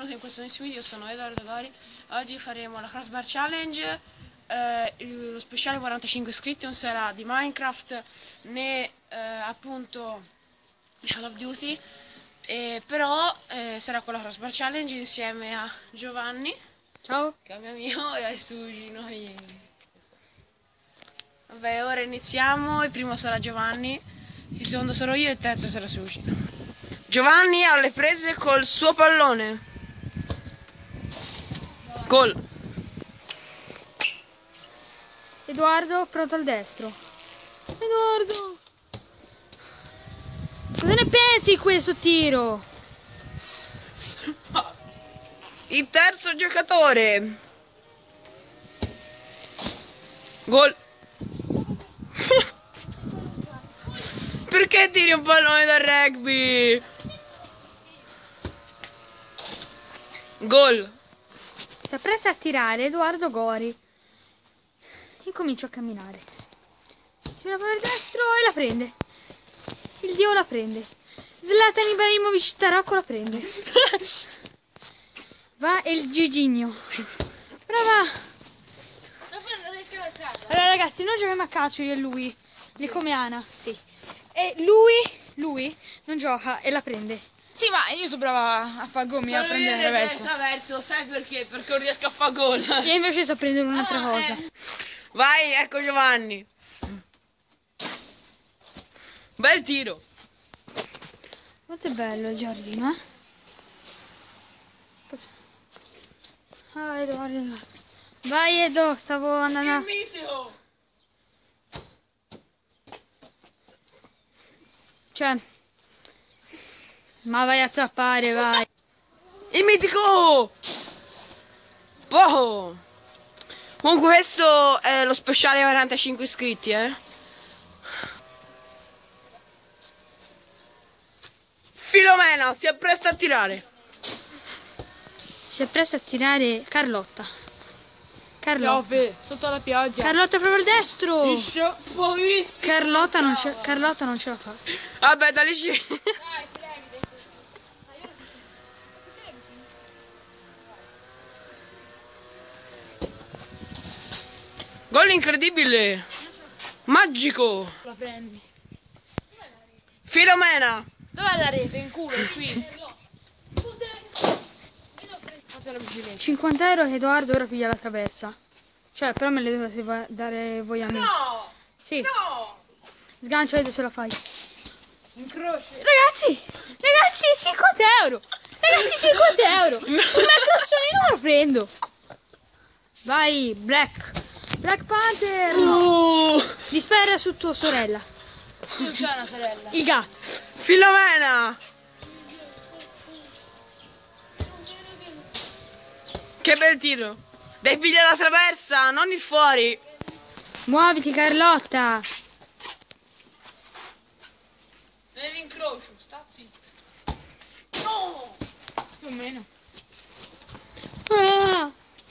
benvenuti in questo nuovissimo video, sono Edoardo Gori. Oggi faremo la Crossbar Challenge, lo speciale 45 iscritti, non sarà di Minecraft né appunto Call of Duty, però sarà con la Crossbar Challenge insieme a Giovanni, ciao, che è mio amico, e ai Sushi. Vabbè, ora iniziamo. Il primo sarà Giovanni, il secondo sarò io e il terzo sarà Sushi. Giovanni alle prese col suo pallone. Gol. Edoardo pronto al destro. Edoardo, cosa ne pensi di questo tiro? Il terzo giocatore. Gol. Perché tiri un pallone da rugby? Gol. Si appresta a tirare Edoardo Gori. Incomincia a camminare. Si va per il destro e la prende. Il dio la prende. Zlatan Ibrahimovic Tarocco la prende. Va il Giginio. Brava. Non riesco ad alzarla. Allora ragazzi, noi giochiamo a calcio io e lui. Lì come Ana. Sì. E lui non gioca e la prende. Sì, ma io sono brava a fare gommi, a prendere attraverso, sai perché? Perché non riesco a fare gol. Io invece so prendere un'altra cosa. Vai, ecco Giovanni. Bel tiro. Quanto è bello il giardino, eh? Cazzo. Ah, Edoardo. Vai Edo, stavo andando a... Mitico. Cioè... Ma vai a zappare, vai. Il mitico. Poco. Comunque questo è lo speciale 45 iscritti, Filomena si appresta a tirare. Si appresta a tirare Carlotta. Piove, sotto la pioggia. Carlotta proprio al destro. Buonissimo. Carlotta non ce la fa. Vabbè, da lì ci... Gol incredibile. Magico. La prendi. Filomena. Dov'è la rete? In culo, è qui. Fatela vicino. 50 euro che Edoardo ora piglia la traversa. Cioè, però me le dovete dare voi a me. No. Sì. No. Sgancio Edo, ce la fai. Incrocio. Ragazzi, 50 euro. Ragazzi, 50 euro. Un macrozzolino me lo prendo. Vai, Black Panther. Dispera su tua sorella. Non c'è una sorella. Il gatto. Filomena. Che bel tiro. Devi pigliare la traversa, non il fuori. Muoviti, Carlotta. Nell'incrocio, sta zitto. No. Più o meno. Ah.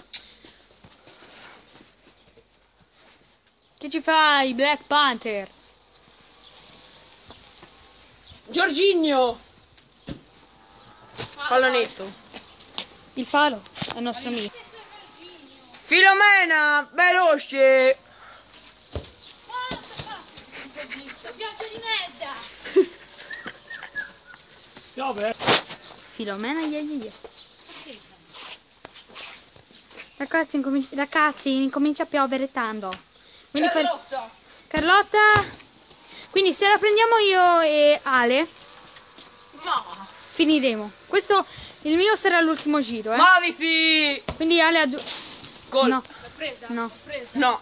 Che ci fai, Black Panther? Giorginio. Pallonetto. Il palo è il nostro amico. Filomena, veloce. Pioggia di merda. Piove. Filomena, yeah. Ragazzi, incomincia a piovere tanto. Quindi Carlotta. Quindi se la prendiamo io e Ale, No. finiremo. Questo, il mio sarà l'ultimo giro, Muoviti. Quindi Ale ha due... Gol. No, L'ho presa? no. L'ho presa. No.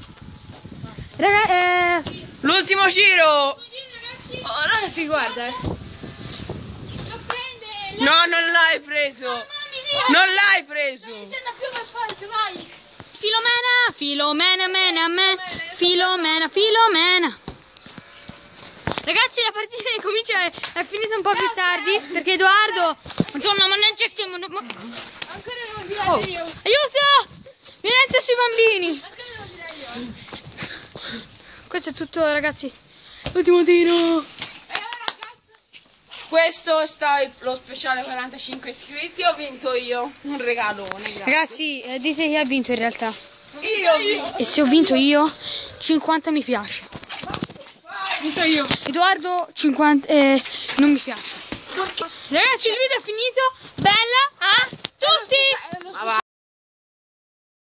Raga, L'ultimo giro. Ragazzi. Oh, ragazzi, guarda. Lo prende. No, non l'hai preso. Non l'hai preso. Iniziando a piovere forte, vai. Filomena. Ragazzi, la partita comincia, è finita un po' più tardi perché Edoardo... Buongiorno, ma non c'è tempo. Ancora devo tirare io. Aiuto! Violenza sui bambini. Ancora devo tirare io. Questo è tutto, ragazzi. Ultimo tiro. E allora, ragazzi. questo sta lo speciale 45 iscritti. Ho vinto io un regalone. Grazie. Ragazzi, dite chi ha vinto in realtà. Io. E se ho vinto io, 50 mi piace. Vinto io. Edoardo, 50 non mi piace. Ragazzi, il video è finito. Bello.